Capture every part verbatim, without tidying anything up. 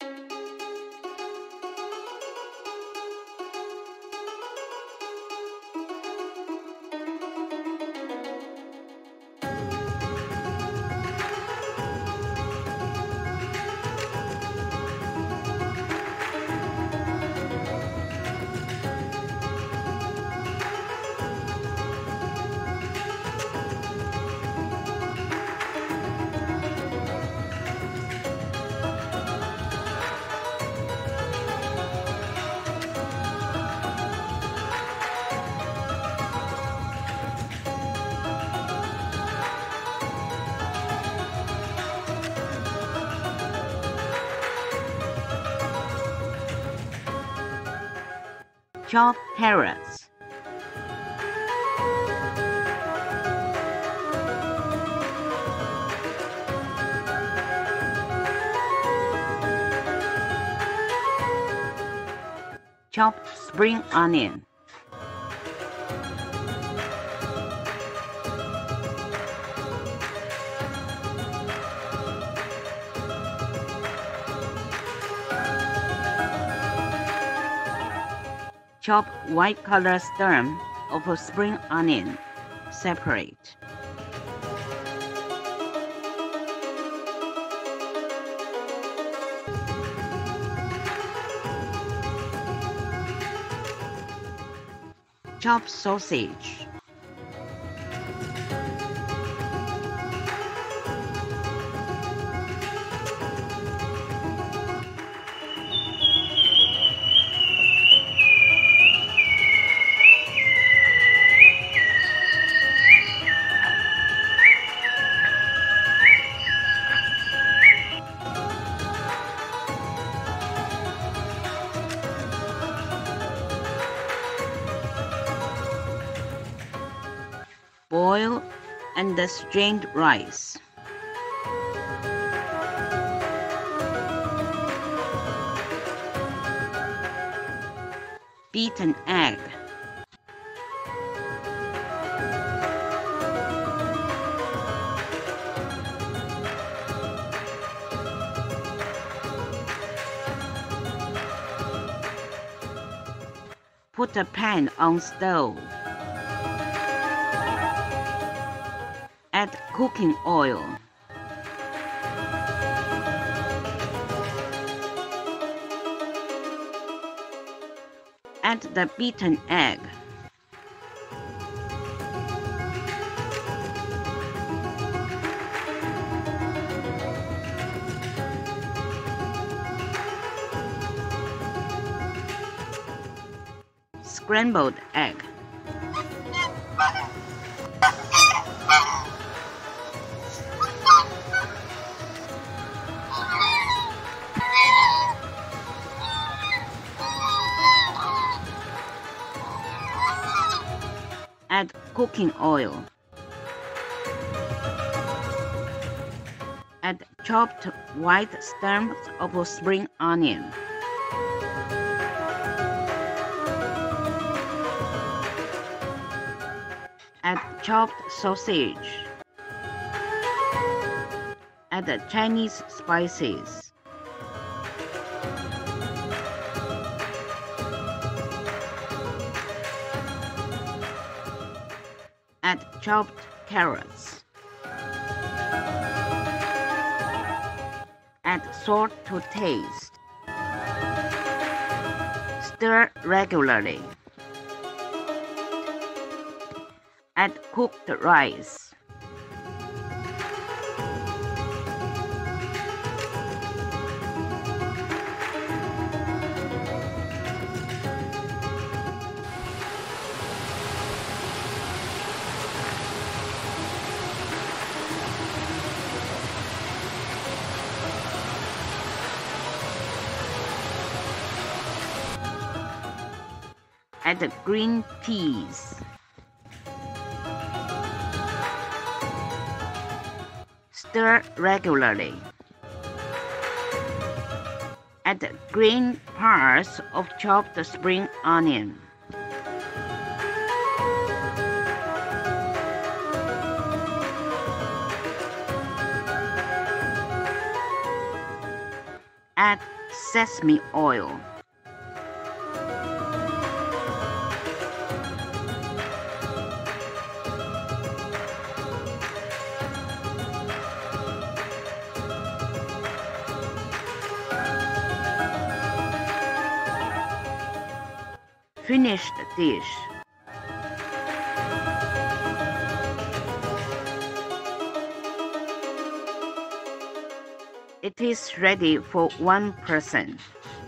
Chopped carrots. Chopped spring onion. Chop white color stem of a spring onion separate. Chop sausage. Boil and the strained rice. Beat an egg. Put a pan on stove. Add cooking oil. Add the beaten egg. Scrambled egg. Add cooking oil. Add chopped white stems of a spring onion. Add chopped sausage. Add the Chinese spices. Add chopped carrots. Add salt to taste. Stir regularly. Add cooked rice. Add the green peas. Stir regularly. Add the green parts of chopped spring onion. Add sesame oil. Finish the dish. It is ready for one person.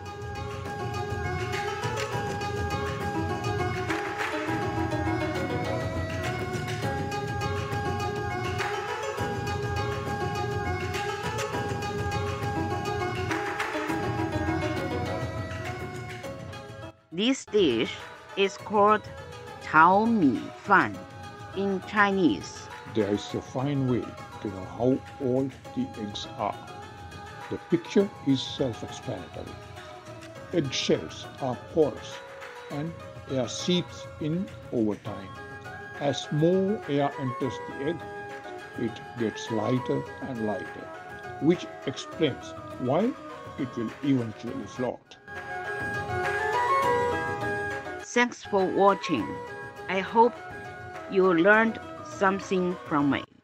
This dish is called Chao Mi Fan in Chinese. There is a fine way to know how old the eggs are. The picture is self-explanatory. Egg shells are porous and air seeps in over time. As more air enters the egg, it gets lighter and lighter, which explains why it will eventually float. Thanks for watching. I hope you learned something from it.